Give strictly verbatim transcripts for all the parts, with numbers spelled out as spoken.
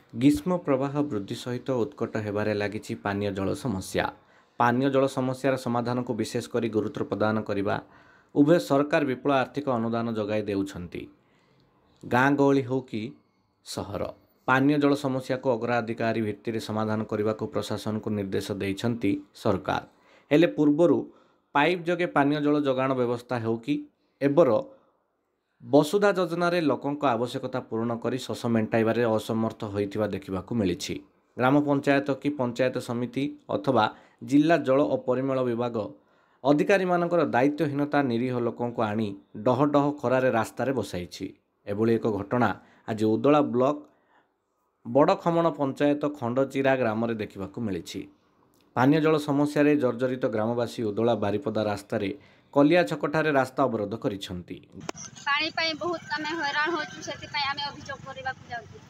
ग्रीष्म प्रवाह वृद्धि सहित उत्कट हेबारे लागिछि पानीय जल समस्या। पानीय जल समस्यार समाधान को विशेषकर गुरुत्व प्रदान करने उभय सरकार विपुल आर्थिक अनुदान जगाई देउछंती। गाँ गहली हो कि सहर पानीय जल समस्या को अग्राधिकारी भित्तिरे समाधान करने को प्रशासन को निर्देश देइछंती सरकार। हेले पूर्वरु पाइप जगे पानीय जल जगाण व्यवस्था हो कि एबर वसुधा योजन लोकों आवश्यकता पूर्ण कर शोष मेटाइबार असमर्थ होइथिबा देखिबाकू मिलिछि। ग्राम पंचायत कि पंचायत समिति अथवा जिला जल और परिमल विभाग अधिकारी मानकर दायित्वहीनता निरीह लोकों को आनी डह डह खरारे रास्तार बसाइछि। एभली एक घटना आज उदला ब्लॉक बड़खमण पंचायत खंडचिरा ग्राम में देखिबाकू मिलिछि। पानीय जल समस्या रे जर्जरित ग्रामवासी उदला बारिपदा रास्तार कलिया छकठारे रास्ता अवरोध करिसेंती। पानी पाई बहुत आमे हैरान होचु, सेति पाई आमे अभियोग करबा को जाउछु।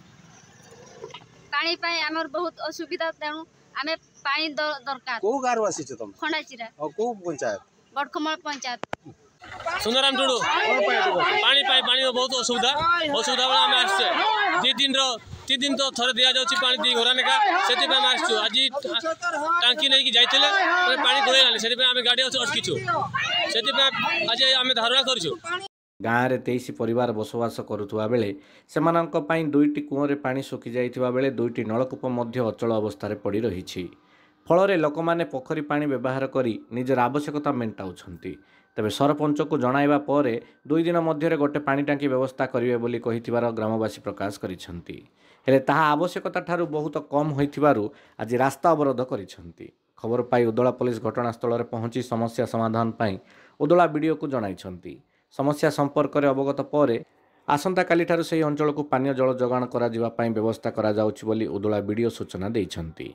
पानी पाई हमर बहुत असुविधा, तेणु आमे पानी दरकार। को गारो आसीछ तुम? खंडाचिरा और को पंचायत? बड़खमल पंचायत। सुंदराम टुडू पानी पाई पानी बहुत असुविधा असुविधा बेला आमे आछे। दी दिन रो तीन दिन तो थरे दिया जाउची पानी दी घोरा नेका, सेति पाई आछछु। आज टांकी नै कि जाइतिले पानी गोळे आले, सेति पाई आमे गाडी अटकीछु। सेति पाई आज आमे धारणा करछु। गाँव में तेईस परिवार बसवास करुवा बेले सेमानंक पई दुईटी कूअरे पानी सुखी जाइथिबा बेले दुईटी नलकूप मध्य अचल अवस्था पड़ी रही। फल लोकमाने पोखरी पानी व्यवहार करी निजर आवश्यकता मेंटाउछंती। तेबे सरपंच को जणाइबा परे दुई दिन मध्य गोटे पानी टांकी व्यवस्था करिवे बोली कहिथिबार ग्रामवासी प्रकाश करिसेंती। हेले ताहा आवश्यकता ठारू बहुत कम होइथिबारु आज रास्ता अवरोध करिसेंती। खबर पाई उदला पुलिस घटनास्थल में पहुंची समस्या समाधान पाई उदला बीडीओ को जणाइछंती। समस्या संपर्क में अवगत पर आसंता काली ठारू सेही अंचल को पानीय जल जोगाण करा जिबा पई व्यवस्था करा जाउछि बोली उदला बीडीओ सूचना देइछंती।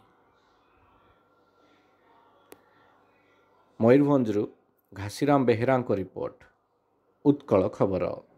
मयूरभंजरू घासीराम बेहेरा रिपोर्ट, उत्कल खबर।